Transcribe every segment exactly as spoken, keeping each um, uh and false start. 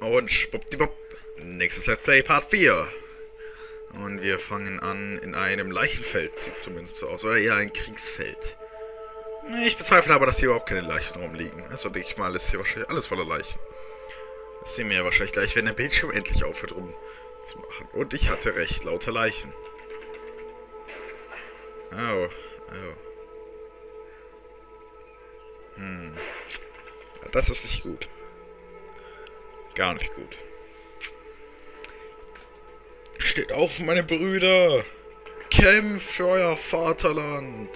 Und schwuppdiwupp, nächstes Let's Play Part vier. Und wir fangen an in einem Leichenfeld, sieht zumindest so aus. Oder eher ein Kriegsfeld. Ich bezweifle aber, dass hier überhaupt keine Leichen rumliegen. Also denke ich mal, ist hier wahrscheinlich alles voller Leichen. Das sehen wir ja wahrscheinlich gleich, wenn der Bildschirm endlich aufhört rumzumachen. Und ich hatte recht, lauter Leichen. Oh, oh. Hm. Das ist nicht gut. Gar nicht gut. Steht auf, meine Brüder! Kämpft für euer Vaterland!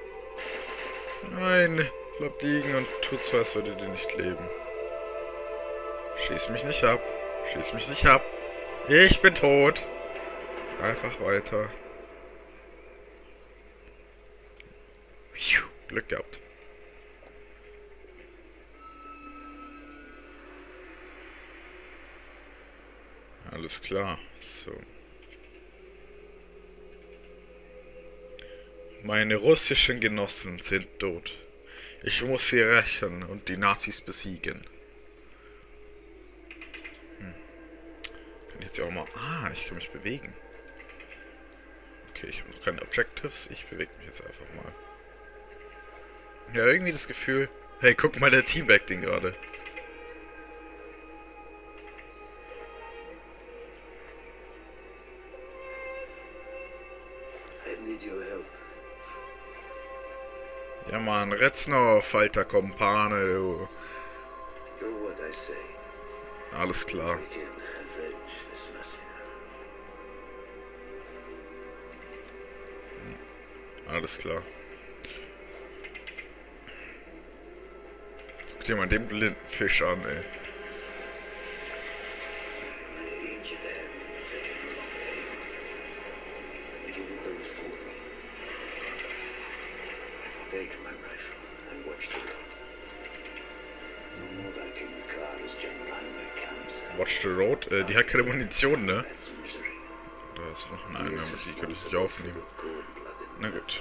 Nein, bleibt liegen und tut so, als würdet ihr nicht leben. Schieß mich nicht ab. Schieß mich nicht ab. Ich bin tot. Einfach weiter. Glück gehabt. Alles klar. So. Meine russischen Genossen sind tot. Ich muss sie rächen und die Nazis besiegen. Hm. Kann ich jetzt ja auch mal... Ah, ich kann mich bewegen. Okay, ich habe noch keine Objectives. Ich bewege mich jetzt einfach mal. Ja, irgendwie das Gefühl... Hey, guck mal, der Teamback-Ding gerade. Ja, Mann, Reznov, alter Kumpane, du. Alles klar. Alles klar. Guck dir mal den blinden Fisch an, ey. Watch the Road, äh, die hat keine Munition, ne? Da ist noch eine, aber die könnte ich nicht aufnehmen. Na gut.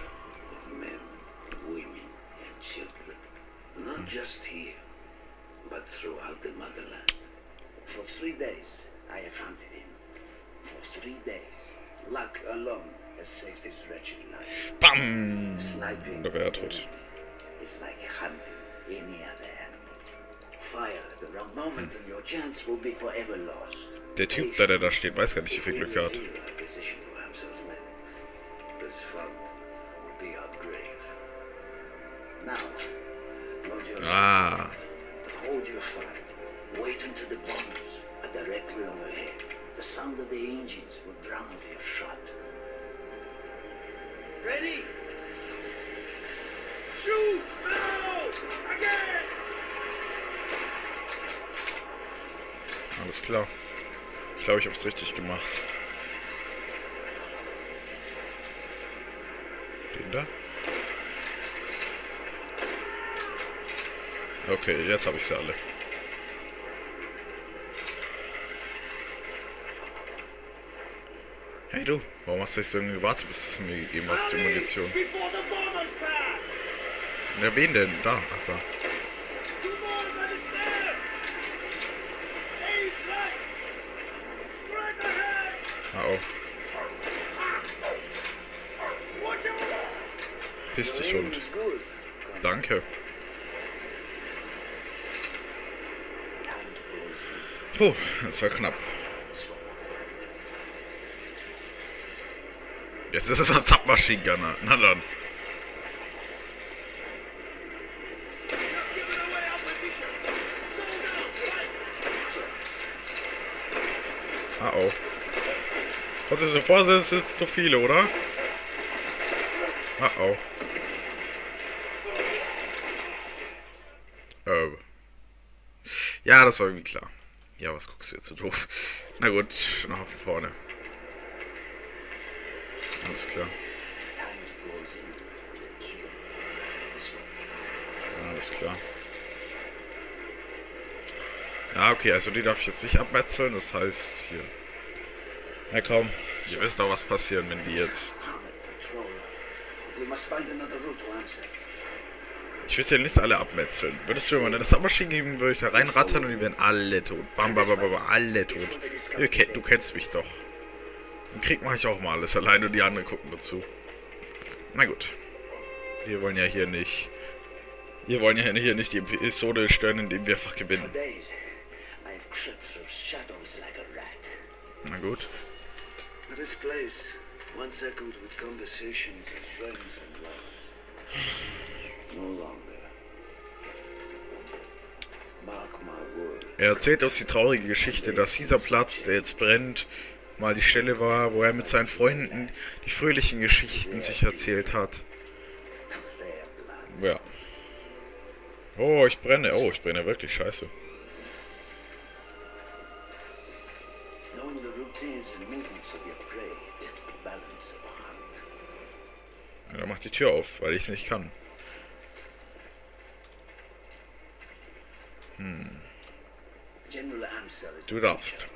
Bam! Da wäre er tot. Der Typ, der, der da steht, weiß gar nicht, wie viel Glück er hat. Ah. Ready? Shoot! Now! Again! Alles klar. Ich glaube, ich habe es richtig gemacht. Den da? Okay, jetzt habe ich sie alle. Hey du, warum hast du nicht so lange gewartet, bis es mir gegeben hast, die Munition? Ja, wen denn? Da, ach da. Oh. Piss dich, Hund. Danke. Puh, das war knapp. Jetzt ist es ein Zapmaschinengunner. Na dann. Ah oh. Kannst du dir so vorstellen, es ist zu viele, oder? Ah oh. Ähm. Ja, das war irgendwie klar. Ja, was guckst du jetzt so doof? Na gut, nach vorne. Alles klar. Alles klar. Ja, okay, also die darf ich jetzt nicht abmetzeln, das heißt hier. Ja komm, ihr wisst doch, was passieren, wenn die jetzt... Ich würde ja nicht alle abmetzeln. Würdest du mir eine Submaschine geben, würde ich da reinrattern und die wären alle tot. Bam, bam, bam, bam, alle tot. Okay, du kennst mich doch. Im Krieg mache ich auch mal alles alleine und die anderen gucken dazu. Na gut. Wir wollen ja hier nicht... Wir wollen ja hier nicht die Episode stören, indem wir einfach gewinnen. Na gut. Er erzählt uns die traurige Geschichte, dass dieser Platz, der jetzt brennt, mal die Stelle war, wo er mit seinen Freunden die fröhlichen Geschichten sich erzählt hat. Ja. Oh, ich brenne. Oh, ich brenne wirklich. Scheiße. Ja, dann mach die Tür auf, weil ich es nicht kann. Hm. Du darfst.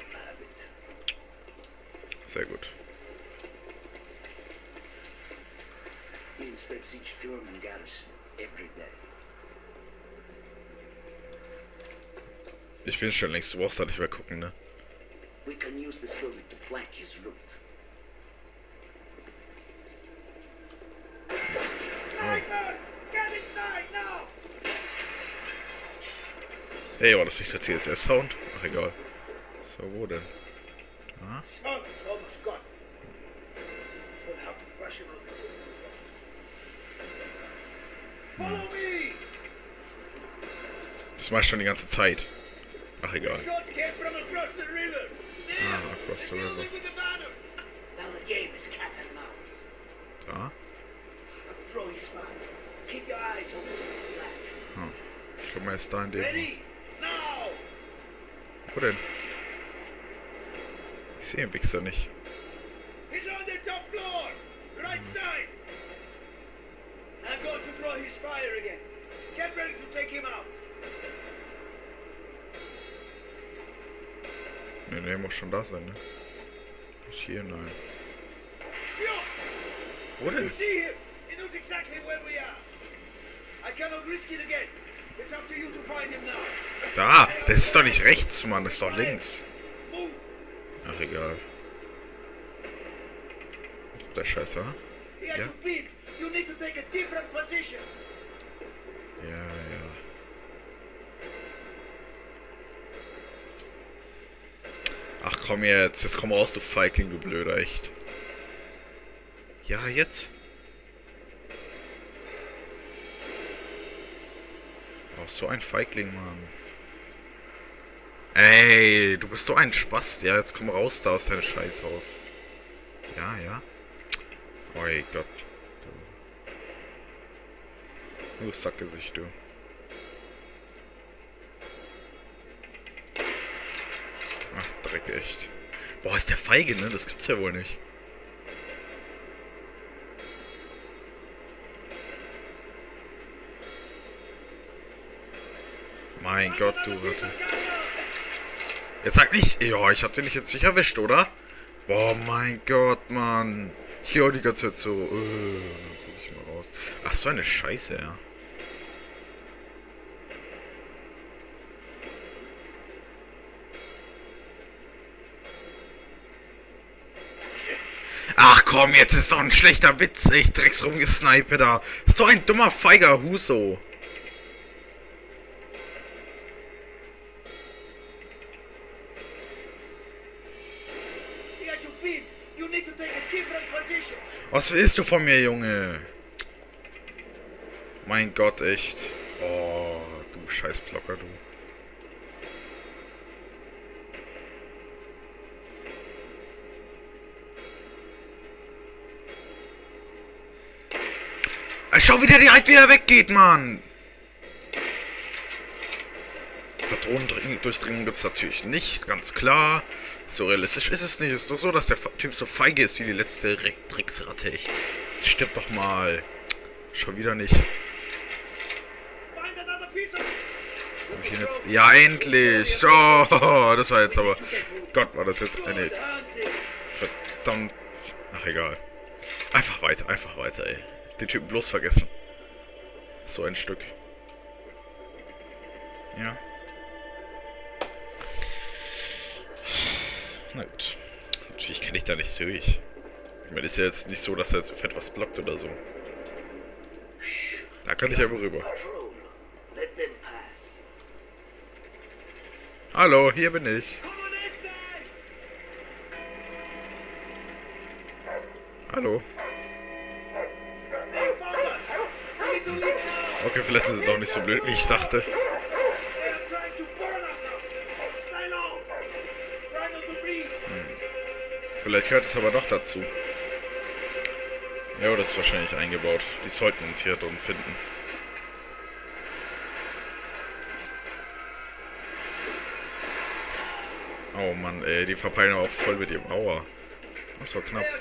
Sehr gut. Ich bin schon längst, du brauchst da nicht mehr gucken, ne? We can use this building to flank his route. Sniper! Get inside now! Hey, war das nicht der C S S-Sound? Ach, egal. So, wo denn? Da? Hm. Das mach ich schon die ganze Zeit. Ach, egal. Ah, across the river. Da? Hm. Schau mal jetzt da in dem... Wo denn? Ich sehe den Wichser nicht. Hm. Ne, ne, muss schon da sein, ne? Nicht hier, nein. Wo denn? Da! Das ist doch nicht rechts, Mann, das ist doch links. Ach, egal. Der Scheiße, ha? Ja? Ja, ja. Ach komm jetzt, jetzt komm raus, du Feigling, du Blöder, echt. Ja, jetzt. Oh, so ein Feigling, Mann. Ey, du bist so ein Spast. Ja, jetzt komm raus da aus deinem Scheißhaus. Ja, ja. Oh Gott. Du, du Sackgesicht, du. Ach, Dreck, echt. Boah, ist der feige, ne? Das gibt's ja wohl nicht. Mein Gott, du Ratte. Jetzt sag nicht... Ja, ich hab den nicht jetzt nicht erwischt, oder? Boah, mein Gott, Mann. Ich gehe auch die ganze Zeit so... Äh, dann guck ich mal raus. Ach, so eine Scheiße, ja. Ach komm, jetzt ist doch ein schlechter Witz. Ich drecks rumgesnipe da. So ein dummer, feiger Huso. Was willst du von mir, Junge? Mein Gott, echt. Oh, du Scheißblocker, du. Schau, wie der direkt wieder weggeht, Mann! Patronen durchdringen gibt es natürlich nicht, ganz klar. So realistisch ist es nicht. Es ist doch so, dass der Typ so feige ist wie die letzte Drecksratte. Echt. Stirb doch mal. Schon wieder nicht. Jetzt? Ja, endlich! So, das war jetzt aber... Gott, war das jetzt eine... Verdammt... Ach, egal. Einfach weiter, einfach weiter, ey. Den Typen bloß vergessen. So ein Stück. Ja. Na gut. Natürlich kenne ich da nicht durch. Ich meine, ist ja jetzt nicht so, dass da jetzt fett was blockt oder so. Da kann ich aber rüber. Hallo, hier bin ich. Hallo. Okay, vielleicht ist es doch nicht so blöd, wie ich dachte. Hm. Vielleicht gehört es aber doch dazu. Ja, das ist wahrscheinlich eingebaut. Die sollten uns hier drin finden. Oh Mann, ey, die verpeilen auch voll mit ihrem Aua. Das war knapp.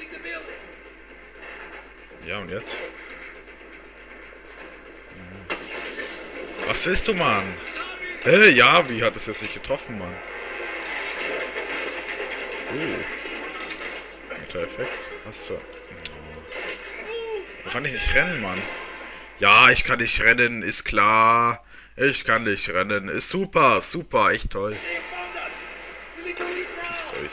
Ja, und jetzt? Was willst du, Mann? Hä, ja, wie hat es jetzt nicht getroffen, Mann? Uh. Guter Effekt. Was so? Da kann ich nicht rennen, Mann. Ja, ich kann nicht rennen, ist klar. Ich kann nicht rennen. Ist super, super, echt toll. Pisst euch.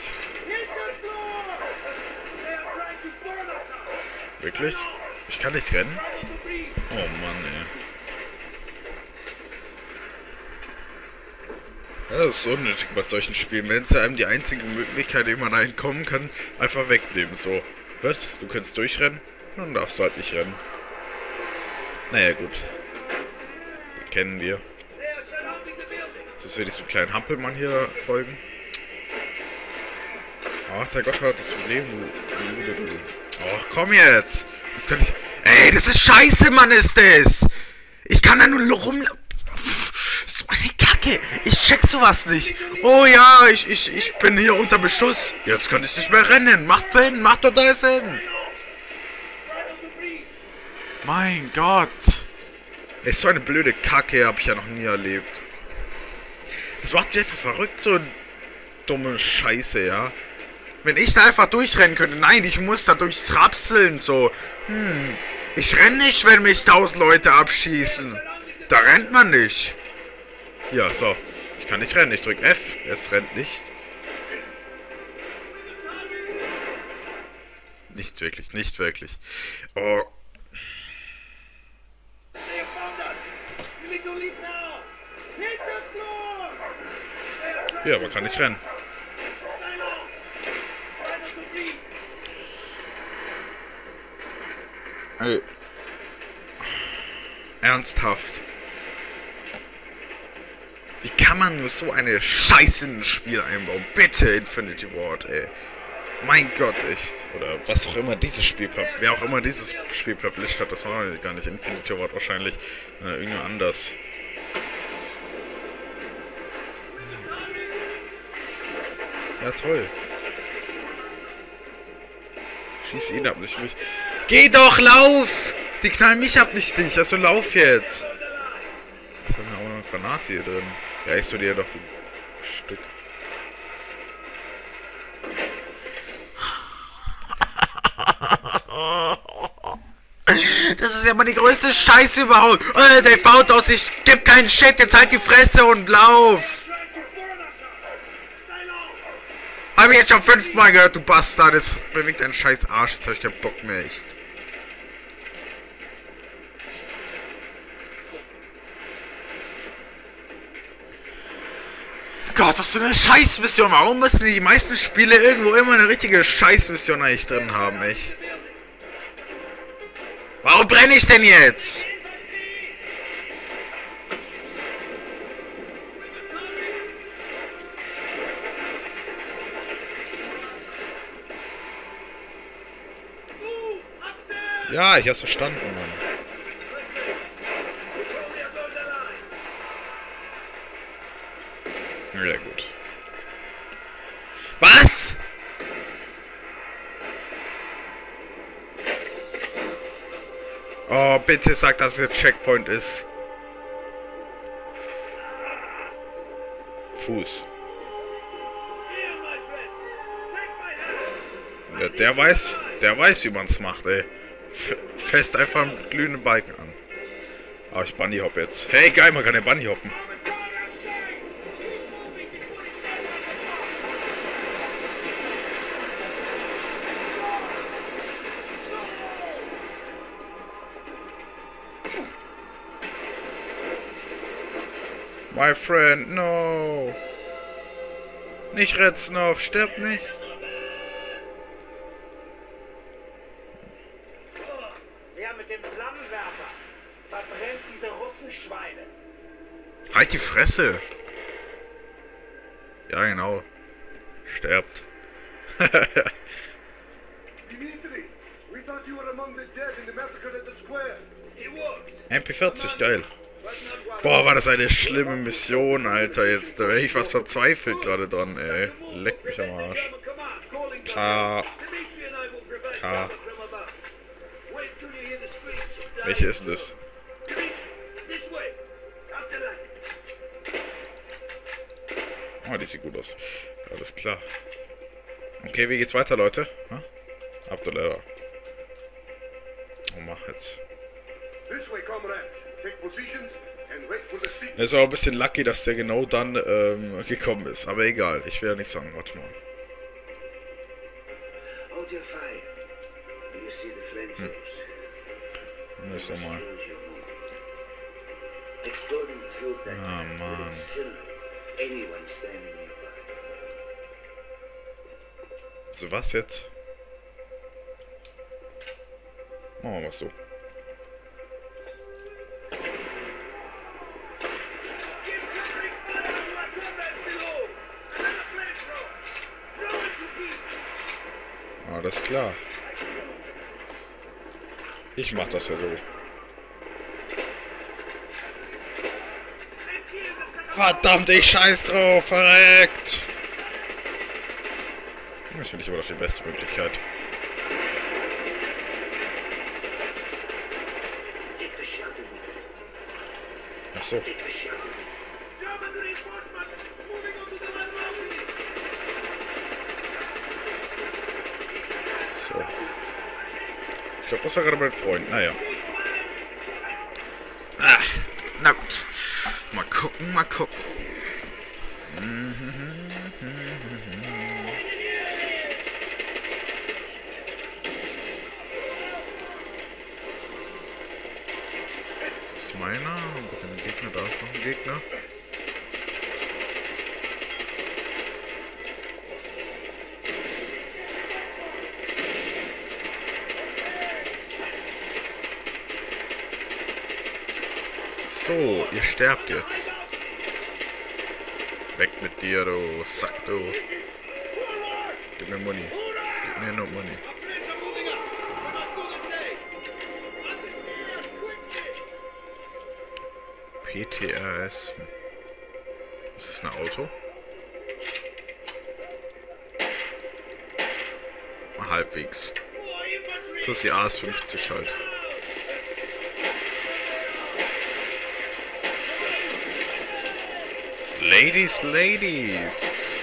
Wirklich? Ich kann nicht rennen? Oh Mann, ey. Das ist unnötig bei solchen Spielen. Wenn es einem die einzige Möglichkeit, wie man da entkommen kann, einfach wegnehmen. So. Was? Du kannst durchrennen? Dann darfst du halt nicht rennen. Naja, gut. Den kennen wir. Jetzt werde ich so einen kleinen Hampelmann hier folgen. Ach, der Gott hat das Problem, du. du, du. Ach, komm jetzt! Das kann ich. Ey, das ist scheiße, Mann, ist das! Ich kann da nur rum. So eine Kacke! Ich check sowas nicht! Oh ja, ich, ich, ich bin hier unter Beschuss! Jetzt kann ich nicht mehr rennen! Macht Sinn! Macht total Sinn! Mein Gott! Ey, so eine blöde Kacke habe ich ja noch nie erlebt. Das macht mich einfach verrückt, so dumme Scheiße, ja? Wenn ich da einfach durchrennen könnte. Nein, ich muss da durchtrapseln, so. Hm. Ich renne nicht, wenn mich tausend Leute abschießen. Da rennt man nicht. Ja, so. Ich kann nicht rennen. Ich drück F. Es rennt nicht. Nicht wirklich, nicht wirklich. Oh. Ja, aber kann nicht rennen. Ey. Ernsthaft. Wie kann man nur so eine Scheiße in ein Spiel einbauen? Bitte, Infinity Ward, ey. Mein Gott, echt. Oder was auch immer dieses Spiel, wer auch immer dieses Spiel published hat, das war gar nicht Infinity Ward wahrscheinlich. Äh, irgendwie anders. Ja, toll. Schieß ihn ab, nicht mich. Geh doch, lauf! Die knallen mich ab, nicht dich. Also lauf jetzt. Ich habe ja auch noch eine Granate hier drin. Ja, isst du dir doch, du Stück. Das ist ja mal die größte Scheiße überhaupt. Äh, der baut aus, ich geb keinen Shit, jetzt halt die Fresse und lauf. Hab ich jetzt schon fünfmal gehört, du Bastard. Jetzt bewegt dein scheiß Arsch. Jetzt hab ich keinen Bock mehr, echt. Gott, was für eine Scheißmission. Warum müssen die meisten Spiele irgendwo immer eine richtige Scheißmission eigentlich drin haben, echt? Warum brenne ich denn jetzt? Ja, ich hab's verstanden, Mann. Ja, gut. Was? Oh, bitte sag, dass es Checkpoint ist. Fuß. Der, der weiß, der weiß, wie man's macht, ey. F fest einfach einen glühenden Balken an. Aber ich Bunny hop jetzt. Hey, geil, man kann ja Bunny hoppen. My friend, no. Nicht Reznov, stirb nicht. Ja, mit dem Flammenwerfer. Verbrennt diese Russenschweine. Halt die Fresse. Ja, genau. Sterbt. Dimitri, we thought you were among the dead in the massacre at the square. He was. M P vierzig, geil. Boah, war das eine schlimme Mission, Alter. Jetzt da wäre ich was verzweifelt gerade dran, ey. Leck mich am Arsch. K. K. Welche ist das? Oh, die sieht gut aus. Alles klar. Okay, wie geht's weiter, Leute? Hm? Abdullah. Oh, mach jetzt. This way, comrades. Take positions and wait for the signal. Es ist aber ein bisschen lucky, dass der genau dann ähm, gekommen ist. Aber egal, ich will ja nichts sagen. Warte mal. Hold your fire. Do you see the flamethrowers? Hm. Ist nochmal. Choose your moment. Exploding the fuel tank Ah, will Mann. incinerate anyone standing nearby. So, was jetzt? Machen wir mal so. Alles klar. Ich mach das ja so. Verdammt, ich scheiß drauf, verreckt! Das finde ich aber doch die beste Möglichkeit. Take the shelter with you. Ach so. Take the shelter with you. German reinforcements moving onto the left balcony. So. Ich glaube, das war gerade mein Freund. Naja. Ah, na gut. Mal gucken, mal gucken. Das ist meiner. Ein bisschen ein Gegner. Da ist noch ein Gegner. So, ihr sterbt jetzt. Weg mit dir, du Sack, du. Gib mir Money. Gib mir noch Money. Friends are moving up. We must do the same. Understand? Quickly. P T R S. Ist das ein Auto? Mal halbwegs. More infantry. So ist die A S fünfzig halt. Ladies, Ladies.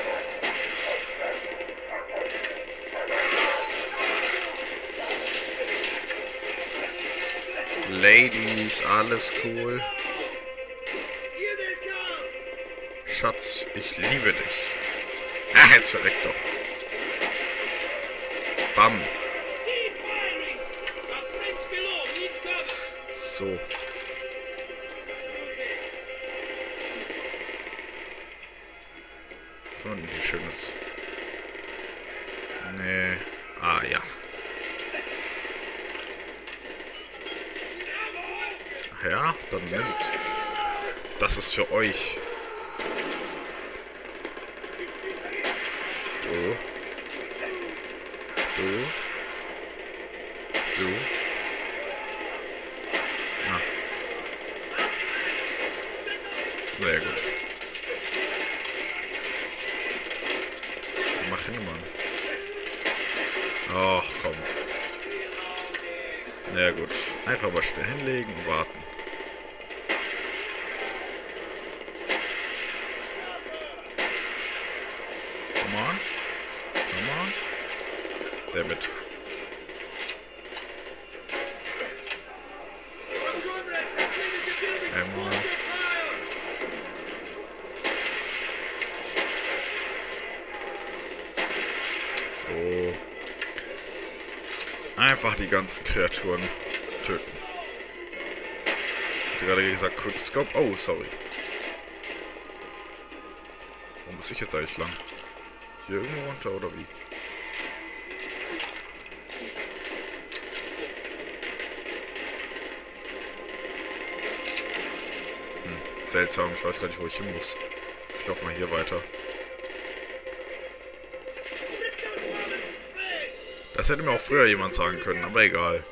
Ladies, alles cool. Here they come. Schatz, ich liebe dich. Ach, jetzt verreckt doch. Bam. Keep firing. Our friends below need cover. So. So, ein schönes. Nee. Ah, ja. Ach ja, dann nimmt. Das ist für euch. Du. Du. Du. Ah. Sehr gut. Mach hin, Mann. Ach, komm. Na ja, gut. Einfach mal schnell hinlegen und warten. Come on. Come on. Der mit. Comrades, have cleared the building. Einmal. Fire. So. Einfach die ganzen Kreaturen töten. Ich hatte gerade gesagt Quickscope. Oh, sorry. Wo muss ich jetzt eigentlich lang? Hier irgendwo runter oder wie? Hm, seltsam, ich weiß gar nicht, wo ich hin muss. Ich laufe mal hier weiter. Das hätte mir auch früher jemand sagen können, aber egal.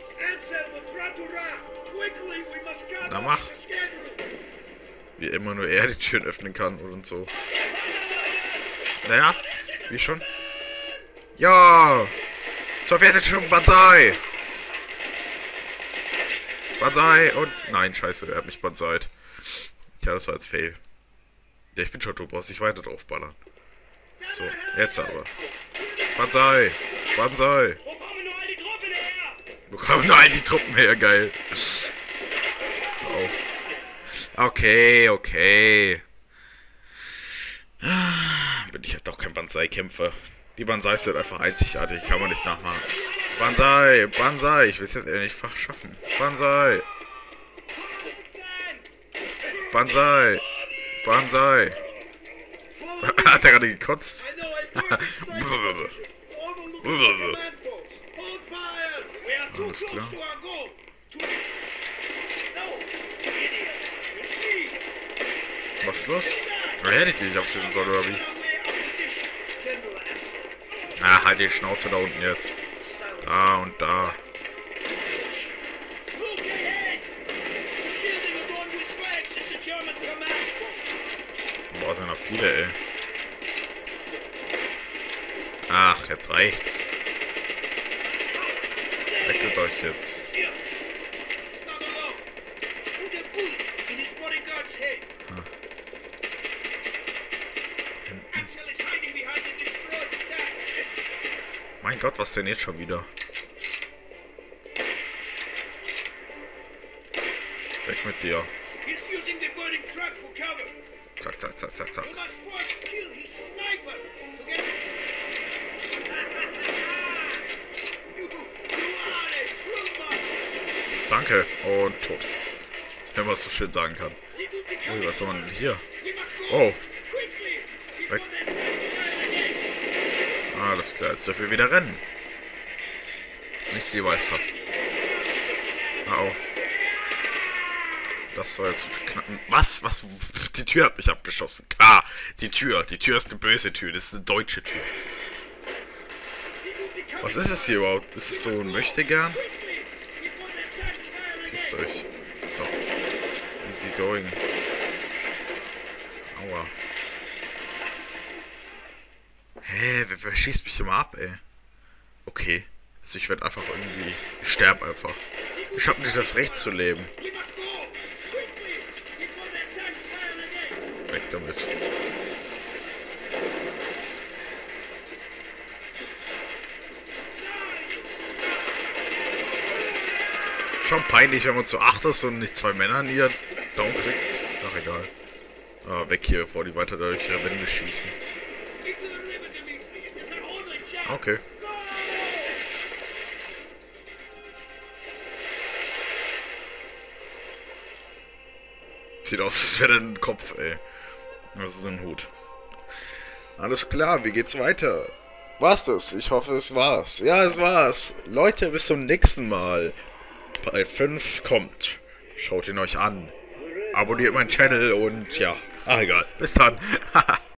Na mach. Wie immer nur er die Türen öffnen kann und so. Naja, wie schon? Ja! Sowjetische Banzai! Banzai und... Nein, scheiße, er hat mich banzait. Tja, das war jetzt Fail. Ja, ich bin schon, du brauchst nicht weiter drauf ballern. So, jetzt aber. Banzai! Banzai! Wo kommen nur all die Truppen her? Wo kommen nur all die Truppen her? Geil. Oh. Okay, okay. Bin ich halt doch kein Banzai-Kämpfer. Die Banzais sind einfach einzigartig, kann man nicht nachmachen. Banzai, Banzai, ich will es jetzt eher nicht schaffen. Banzai. Banzai. Banzai. Hat er gerade gekotzt? I know a perfect strike overlooking the command post. Hold fire! We are too Alles close klar. to our goal. Too... No! Idiot! You see? Was ist los? Na, hätte ich die nicht aufstehen sollen, oder wie? Our way opposition. General Absalom. Ah, halt die Schnauze da unten jetzt. Da und da. Look ahead! The building adorned with flags is the German command post. Boah, sind noch viele, ey. Ach, jetzt reicht's. Weg mit euch jetzt. Here. It's not alone. Put a bullet in his bodyguard's head. Axel is hiding behind the destroyed tank. Mein Gott, was denn jetzt schon wieder? Weg mit dir. He's using the burning truck for cover. Zack, zack, zack, zack, zack. We must first kill his sniper to get... you, you are a true master. Danke. Und tot. Wenn man es so schön sagen kann. They will be Ui, coming. was soll man denn hier? We must go. Oh, Quickly. Weg. Before that tank fires again. alles klar. Jetzt dürfen wir wieder rennen. Nicht sie weiß das. Ah, oh. Das soll jetzt knacken. Was? Was? Die Tür hat mich abgeschossen. Klar, die Tür. Die Tür ist eine böse Tür. Das ist eine deutsche Tür. Was ist es hier überhaupt? Ist es so ein Möchtegern? Pisst euch. So. Easy going. Aua. Hä? Wer, wer schießt mich immer ab, ey? Okay. Also ich werde einfach irgendwie... Ich sterbe einfach. Ich habe nicht das Recht zu leben. We must go. Quickly. Before that tank fires again. Weg damit. Schon peinlich, wenn man zu acht ist und nicht zwei Männer hier down kriegt. Ach, egal. Ah, weg hier, bevor die weiter durch ihre Wände schießen. Into the river, Dimitri. It is our only chance. Okay. Sieht aus, als wäre ein Kopf, ey. Das ist ein Hut. Alles klar, wie geht's weiter? War's das? Ich hoffe, es war's. Ja, es war's. Leute, bis zum nächsten Mal. Teil fünf kommt. Schaut ihn euch an. Abonniert meinen Channel und ja. Ach, egal. Bis dann.